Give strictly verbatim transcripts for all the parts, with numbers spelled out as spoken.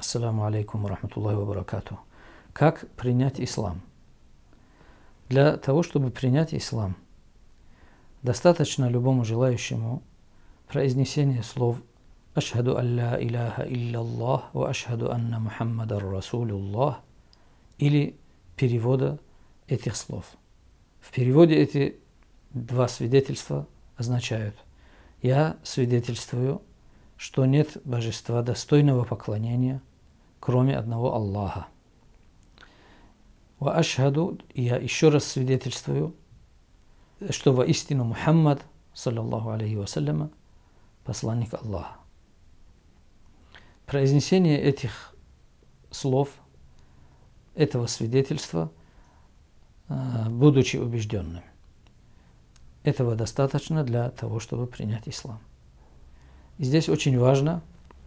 Ассаламу алейкум ва рахматуллахи ва баракату. Как принять ислам? Для того, чтобы принять ислам, достаточно любому желающему произнесения слов «Ашхаду алла иляха илляллах ва ашхаду анна Мухаммадар Расулуллах» или перевода этих слов. В переводе эти два свидетельства означают: «Я свидетельствую, что нет божества достойного поклонения, кроме одного Аллаха. Ва ашхаду, я еще раз свидетельствую, что воистину Мухаммад, саллаллаху алейхи вассаляма, посланник Аллаха». Произнесение этих слов, этого свидетельства, будучи убежденным, этого достаточно для того, чтобы принять ислам. И здесь очень важно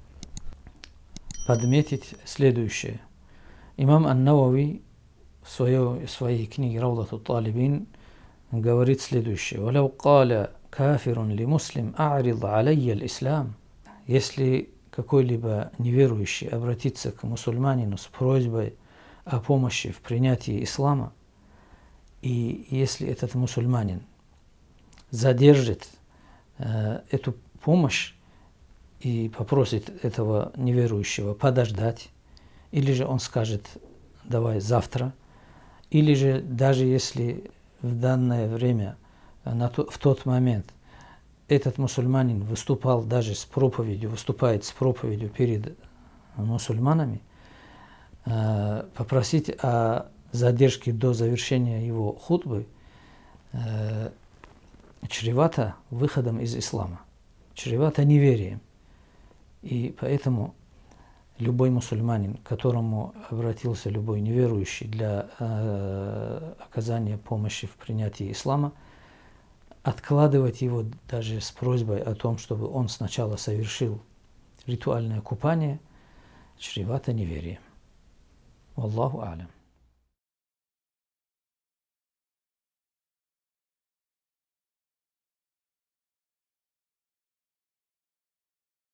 подметить следующее. Имам Ан-Навави в своей, в своей книге «Раудатут талибин» говорит следующее: «Валяу каля кафирун ли муслим а'рид алейя аль-ислам». Если какой-либо неверующий обратится к мусульманину с просьбой о помощи в принятии ислама, и если этот мусульманин задержит э, эту помощь и попросит этого неверующего подождать, или же он скажет «давай завтра», или же даже если в данное время, на то, в тот момент этот мусульманин выступал даже с проповедью, выступает с проповедью перед мусульманами, э, попросить о задержке до завершения его хутбы э, чревато выходом из ислама, чревато неверием. И поэтому любой мусульманин, к которому обратился любой неверующий для э, оказания помощи в принятии ислама, откладывать его даже с просьбой о том, чтобы он сначала совершил ритуальное купание, чревато неверием. Валлаху алям.